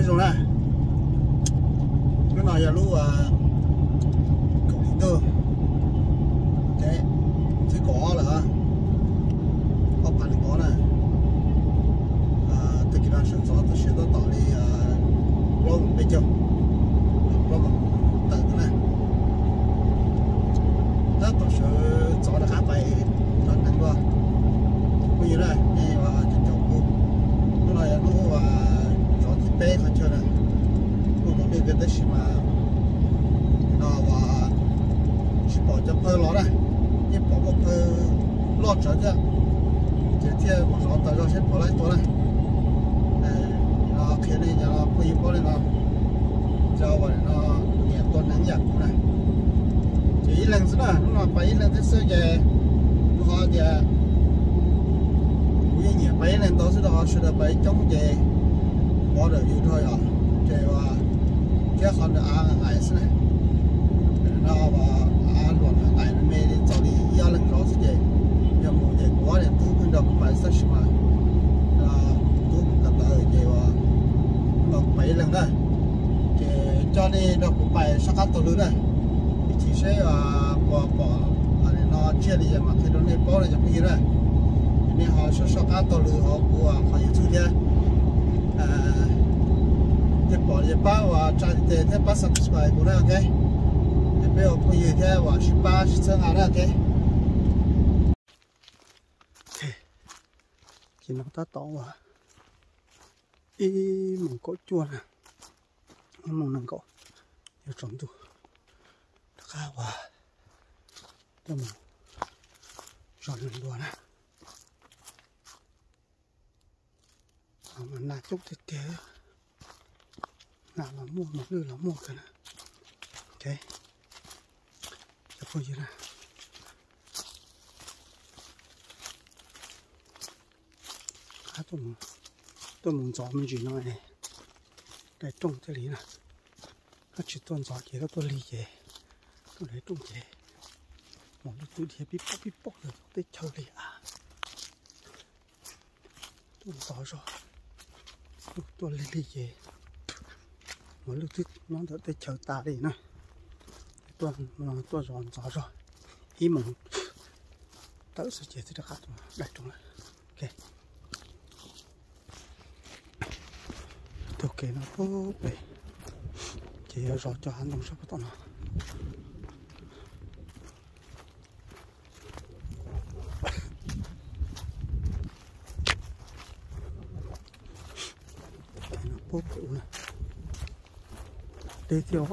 rồi nè cái này giờ lúc cậu đi tư thế thì có là có phải là có này tôi kỹ năng sản xuất tôi sẽ tạo đi blog bây giờ blog tự này rất tôi sẽ cho được các bài cho năng qua bây giờ này đi vào trên chỗ cũ lúc này lúc cho thì bé không chơi này lúc nó đi cái đấy mà nó và chỉ bỏ cho phơi nó này chỉ bỏ một phơi lót trở chứ chỉ theo một số tờ rồi sẽ bỏ lạiตัวnày nó khi này nó bây giờ có này nó cho vào nó nhẹ tuần nắng giặc này chỉ lần nữa nó bay lên tới sơ về họ giờ bây giờ bay lên đó sẽ được bay chống về bỏ được nhiều thôi à thì và cái con được ăn hải này nó và ăn luôn hải nó mê đi cho đi gia lần đó sẽ về giờ một giờ quá thì tôi cũng được phải sát mà tôi cũng cần tới về và nó bay lần đó thì cho nên nó cũng phải sát cắt tôi nữa chỉ sẽ bỏ nó chia đi mà khi đó này bỏ này cho bây giờ nên họ sẽ sát cắt tôi nữa họ của họ YouTube thế thì bỏ đi bao và trả tiền thế bắt subscribe của nó ok thì bây giờ bây giờ thế và ship ba sẽ ngang ok chỉ nó ta to quá ý mình có chua nè mình nâng có nhiều trồng tu khá quá cho mình chọn lần đùa nè mình là chút thì thế nào là mua một lư là mua cái này ok cho cô gì nè khá tôi muốn chọn mình chỉ nói này để trồng cái lý nè nó chỉ tuần gió chỉ có tôi lý về tôi lấy trồng về một lúc tôi thì bíp bóc được tôi chơi lý tôi gió rồi tôi lấy lý về một lúc nó đỡ tới chờ ta đi nè tôi dọn gió rồi ý mừng tới sự chế thì được hát đặt trong này ok ok nó tốt vậy chỉ rõ cho hắn đồng sắp bắt nó nó bố cụ này để theo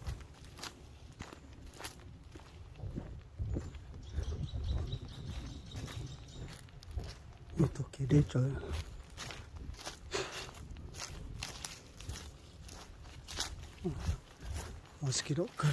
như tôi kia để chơi mosquito cười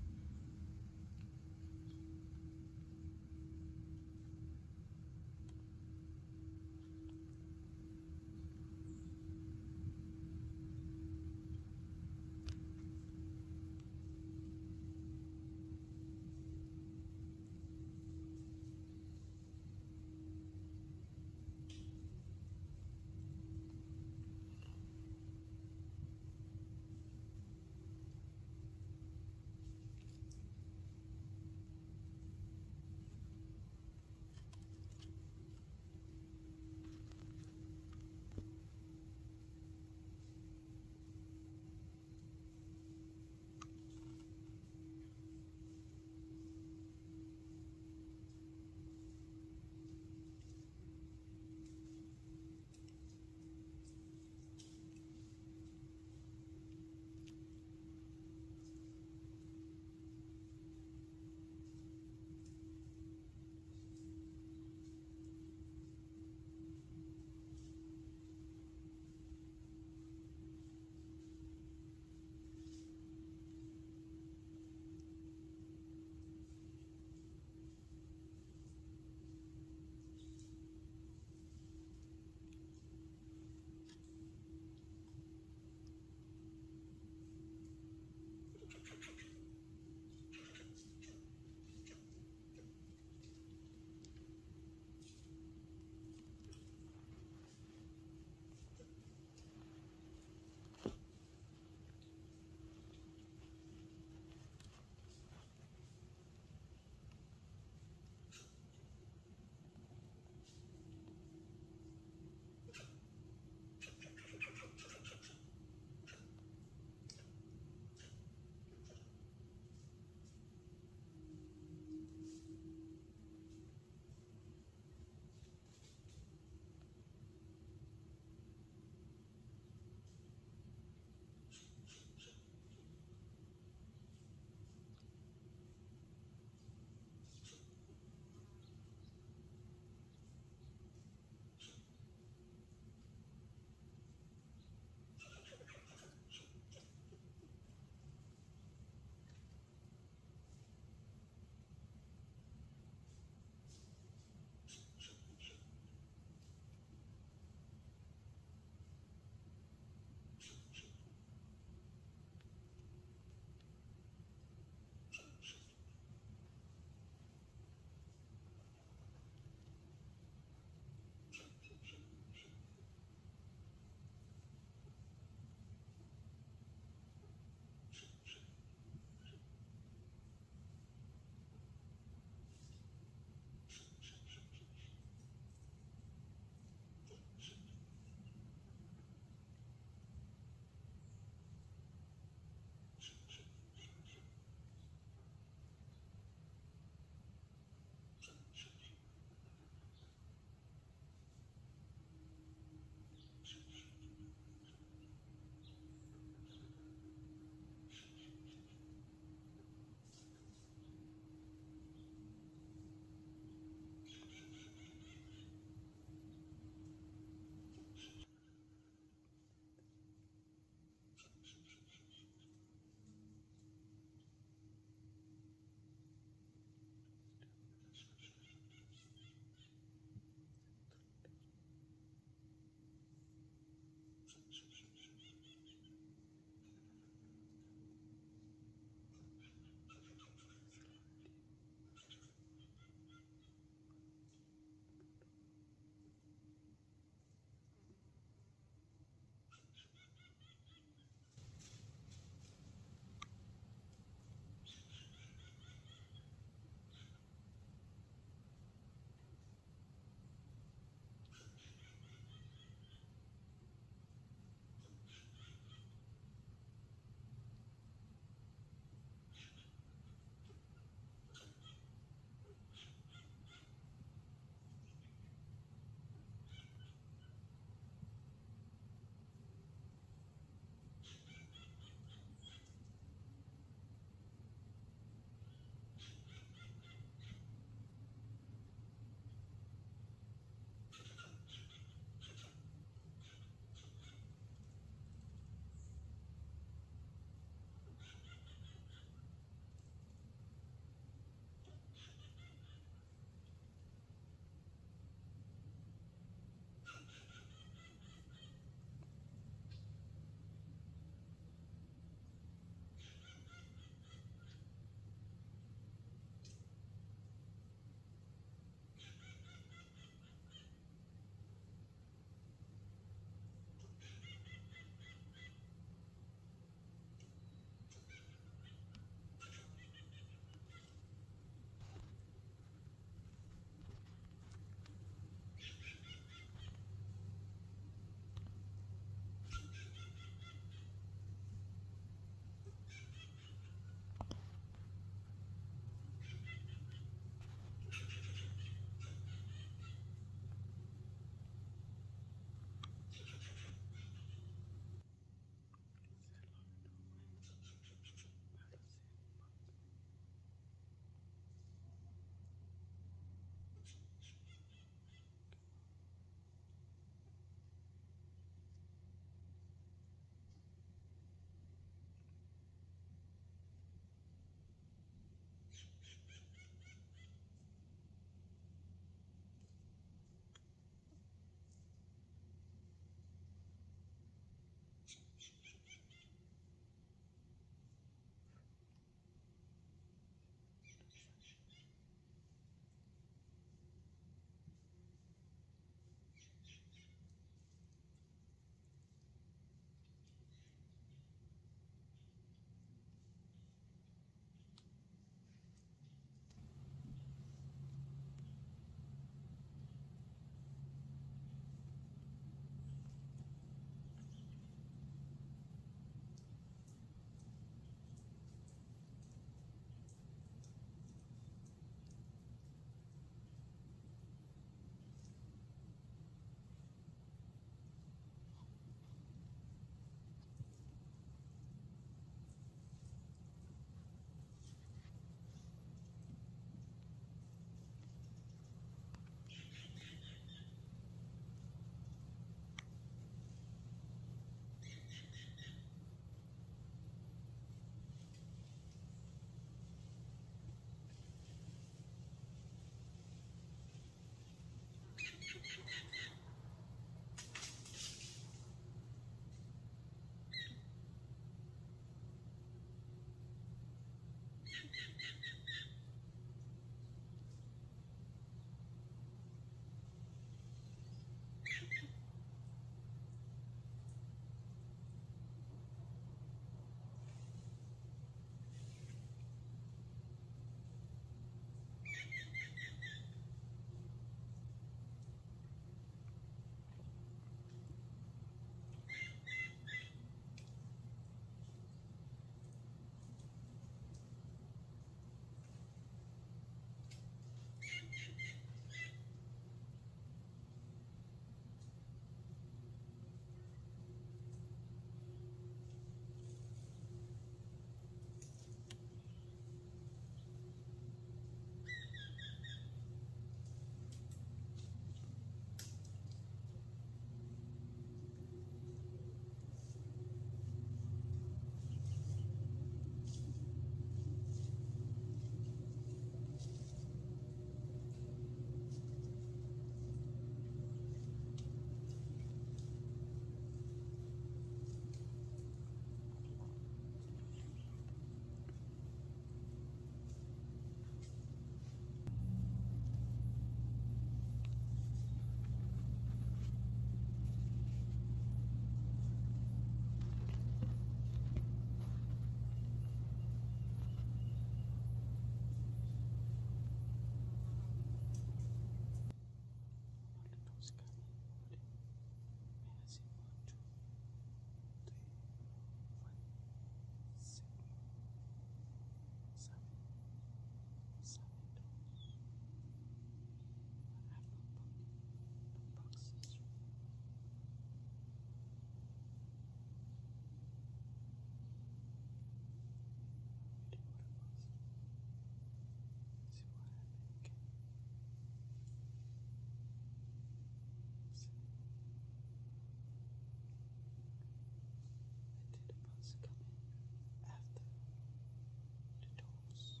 the bus coming after the doors.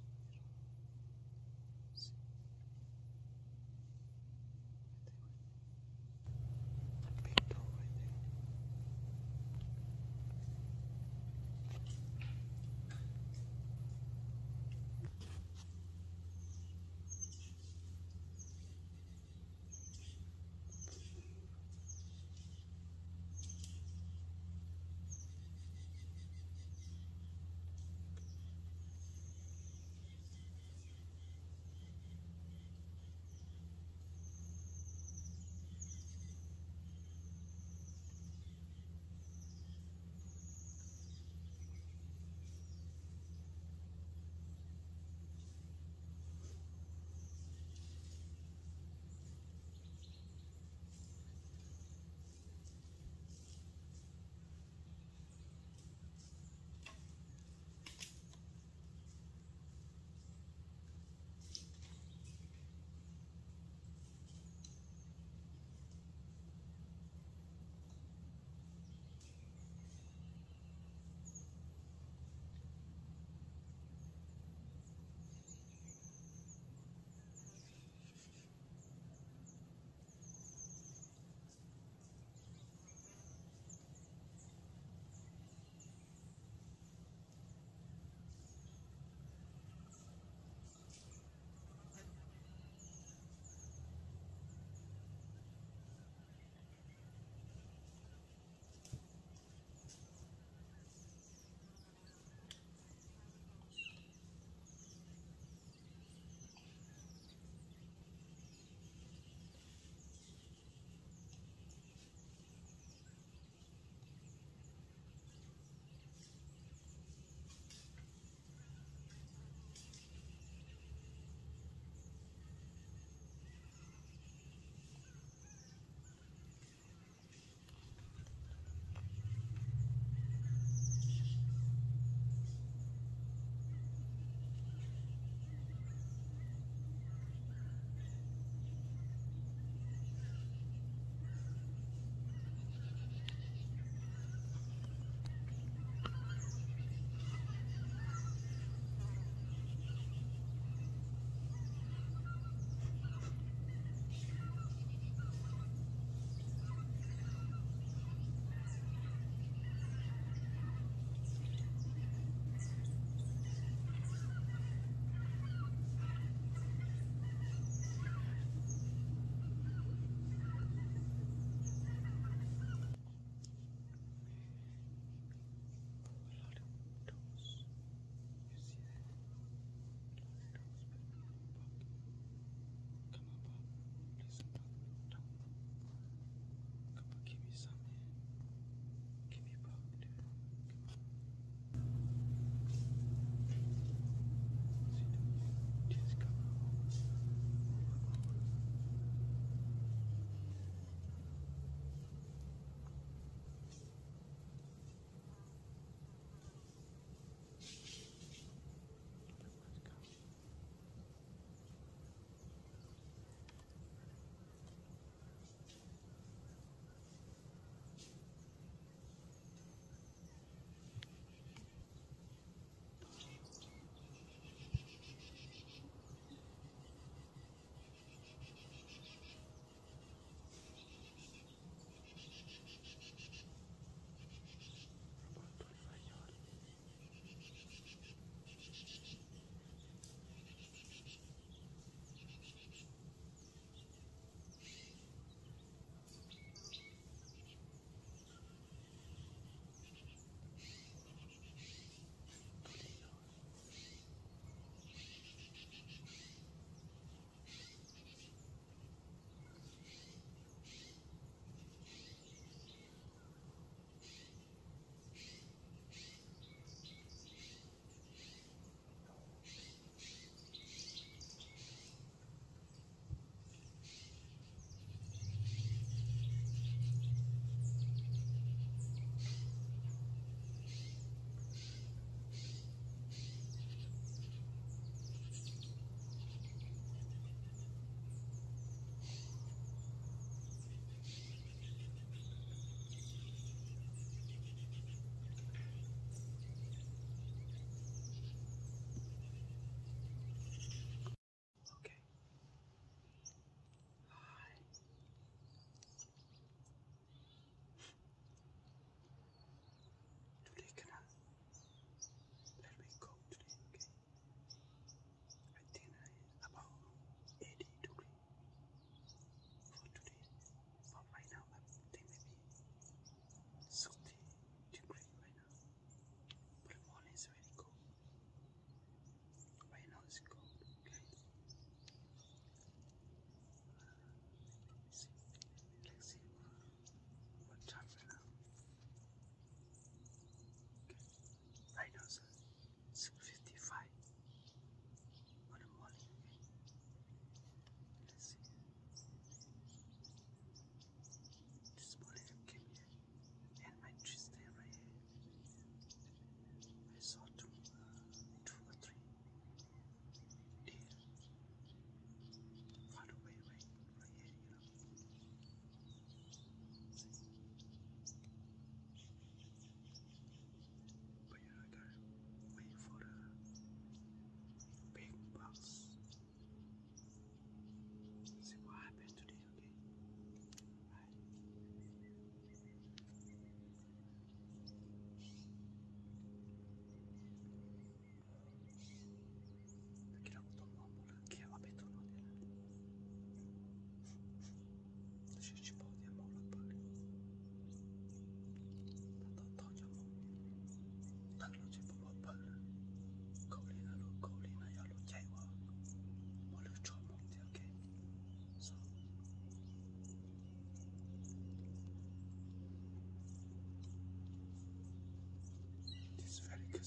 See? Right there. The big door right there.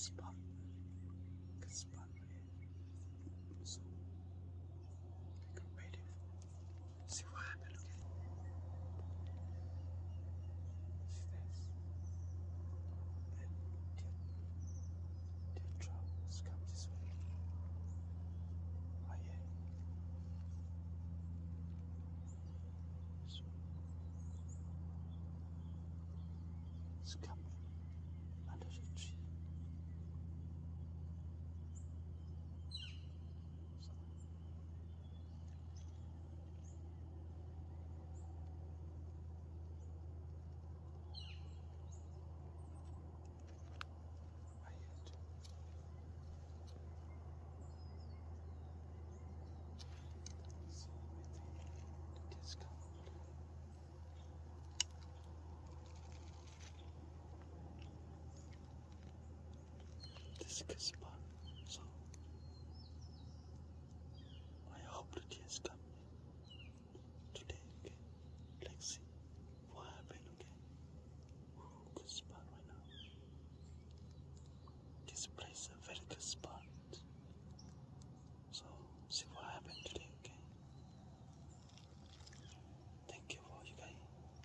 spot. Good spot right here. So I'm ready for see what happened, okay? See this? And the troubles come this way. Right here. So it's coming under the tree. So right here too. So everything the kids come. This is a good spot. So I hope the kids come today, okay? Let's see what happened, okay? Ooh, good spot right now. This place is a very good spot. So see what happened today, okay? Thank you for you guys.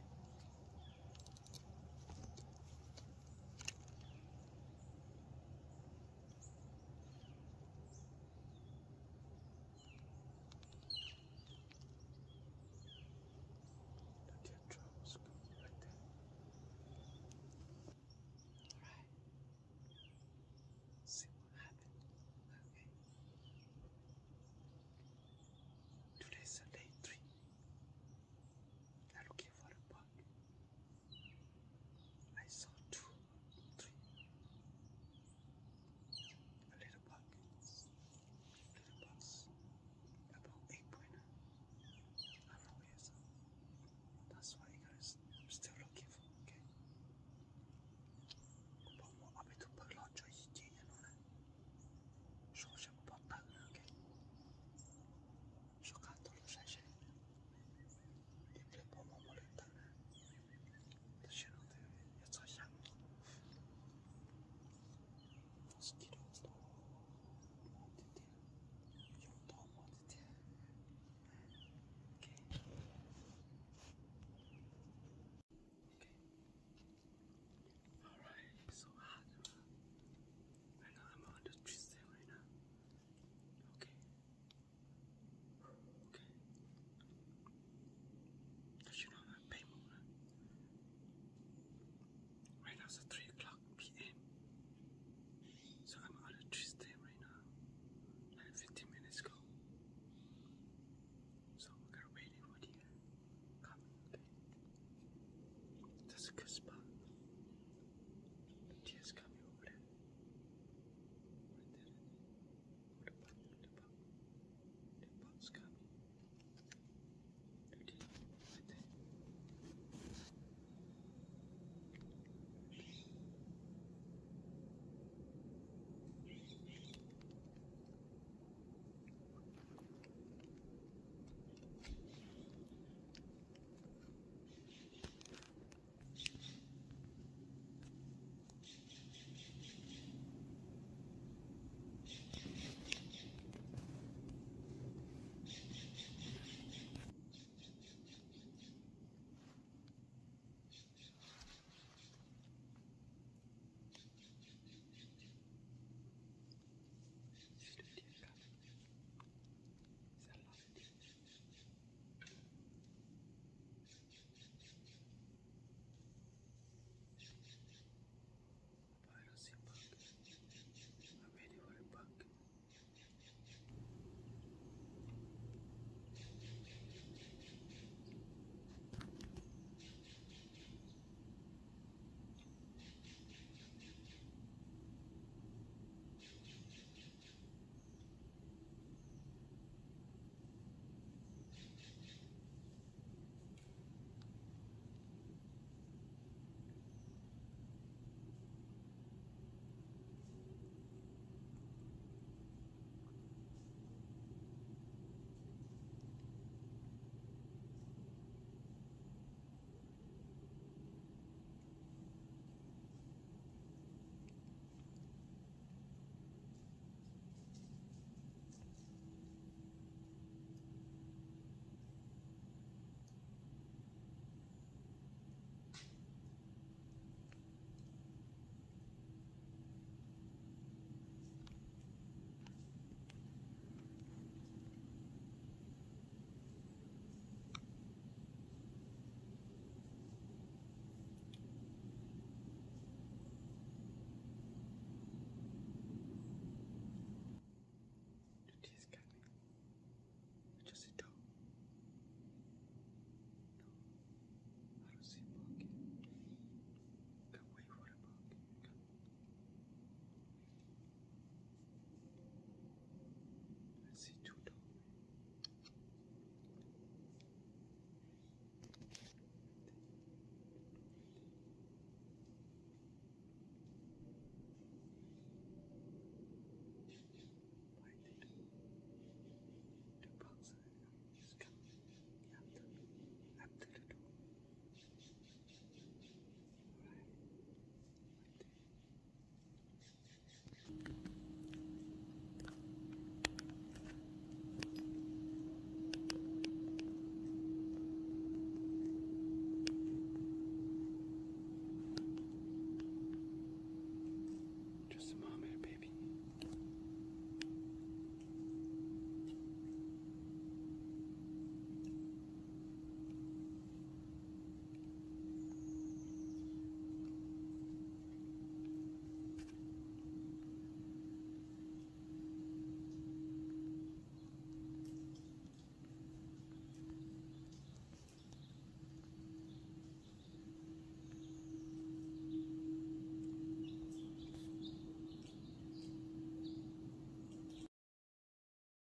The teardrops right there. Alright. See what happened. Okay. Today's a day 3. I'm looking for a bug. I saw 2, 3. A little bug. Little bugs. About 8 pointer. Around here, so that's why guys I'm still looking for, okay? But more up to bug launcher again, you know that. So I'm about that, okay? So can't do the session. If you put more than that, the channel there, it's a young mosquito. Okay. Alright, so hot. Right now I'm on the tree stand right now. Okay. Okay. Cause you know I'm pay moon. Right now it's 3 o'clock PM. So I'm on the tree stand right now. Like 15 minutes ago. So we're gonna wait for the coming, okay? That's a good spot.